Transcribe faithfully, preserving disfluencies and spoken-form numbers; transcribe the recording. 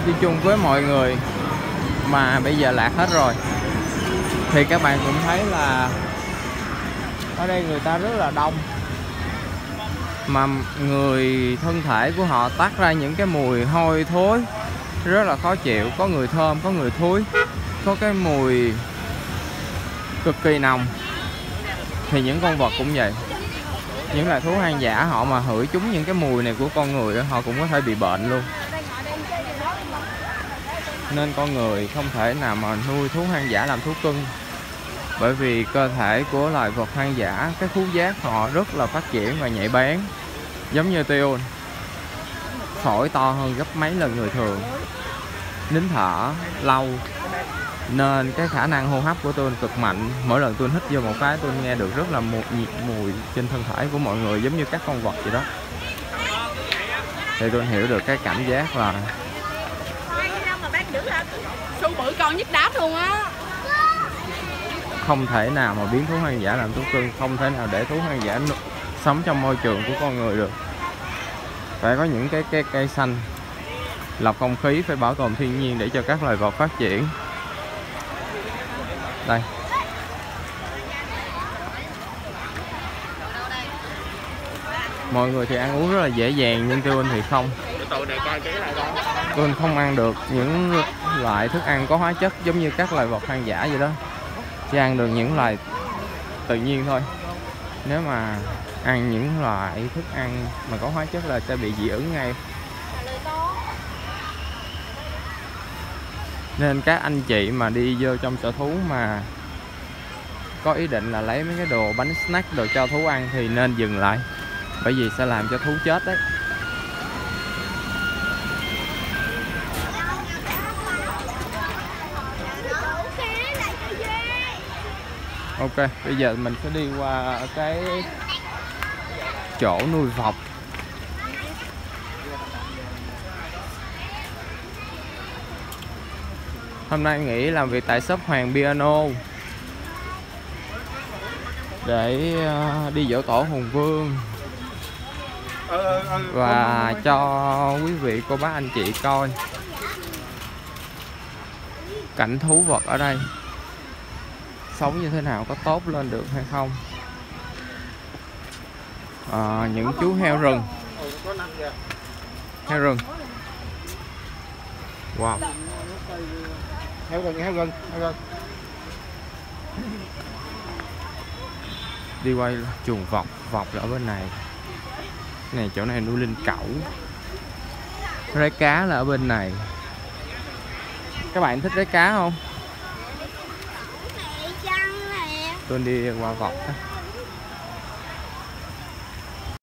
đi chung với mọi người mà bây giờ lạc hết rồi. Thì các bạn cũng thấy là ở đây người ta rất là đông, mà người thân thể của họ toát ra những cái mùi hôi thối rất là khó chịu. Có người thơm, có người thối, có cái mùi cực kỳ nồng. Thì những con vật cũng vậy, những loài thú hoang dã họ mà hửi trúng những cái mùi này của con người, họ cũng có thể bị bệnh luôn. Nên con người không thể nào mà nuôi thú hoang dã làm thú cưng, bởi vì cơ thể của loài vật hoang dã, cái khứu giác họ rất là phát triển và nhạy bén, giống như Tion. Phổi to hơn gấp mấy lần người thường, nín thở lâu, nên cái khả năng hô hấp của tôi cực mạnh. Mỗi lần tôi hít vô một cái tôi nghe được rất là mùi, mùi trên thân thể của mọi người, giống như các con vật vậy đó. Thì tôi hiểu được cái cảm giác là su bự con nhức đáp luôn á. Không thể nào mà biến thú hoang dã làm thú cưng, không thể nào để thú hoang dã sống trong môi trường của con người được. Phải có những cái cái cây xanh, lọc không khí, phải bảo tồn thiên nhiên để cho các loài vật phát triển. Đây. Mọi người thì ăn uống rất là dễ dàng, nhưng tôi thì không. Tôi không ăn được những loại thức ăn có hóa chất giống như các loài vật hoang dã vậy đó. Chỉ ăn được những loài tự nhiên thôi. Nếu mà ăn những loại thức ăn mà có hóa chất là sẽ bị dị ứng ngay. Nên các anh chị mà đi vô trong sở thú mà có ý định là lấy mấy cái đồ bánh snack, đồ cho thú ăn thì nên dừng lại, bởi vì sẽ làm cho thú chết đấy. Ok, bây giờ mình sẽ đi qua cái chỗ nuôi vọc. Hôm nay nghỉ làm việc tại shop Hoàng Piano để đi dỗ tổ Hùng Vương và cho quý vị cô bác anh chị coi cảnh thú vật ở đây sống như thế nào, có tốt lên được hay không. À, những chú heo rừng, heo rừng, wow, heo rừng, heo rừng, heo rừng. Đi quay chuồng vọc, vọc là ở bên này. Này chỗ này nuôi linh cẩu, rái cá là ở bên này. Các bạn thích rái cá không? Tôi đi qua vọc đó.